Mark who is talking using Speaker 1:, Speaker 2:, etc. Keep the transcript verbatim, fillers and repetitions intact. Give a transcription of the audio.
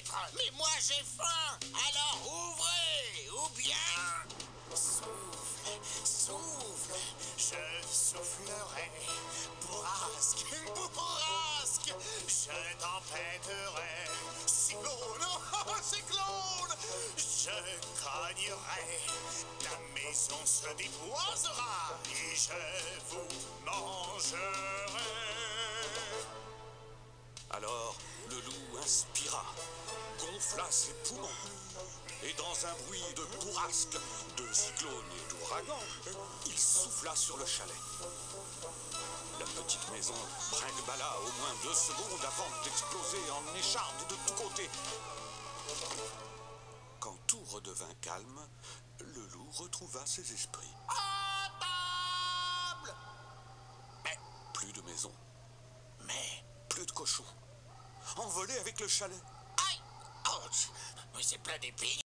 Speaker 1: maître. Mais moi j'ai faim. Alors ouvrez, ou bien... Souffle, souffle, je soufflerai. Bourrasque, bourrasque, je tempêterai. Cyclone, cyclone, je cognerai. La maison se déboisera et je vous mangerai.
Speaker 2: Alors le loup inspira, gonfla ses poumons, et dans un bruit de bourrasque, de cyclone et d'ouragan, il souffla sur le chalet. La petite maison brinque-balla au moins deux secondes avant d'exploser en écharpe de tous côtés. Quand tout redevint calme, le loup retrouva ses esprits.
Speaker 1: À table!
Speaker 2: Mais plus de maison,
Speaker 1: Mais...
Speaker 2: plus de cochons, envolés avec le chalet.
Speaker 1: Aïe! Ouch! Mais c'est plein d'épines.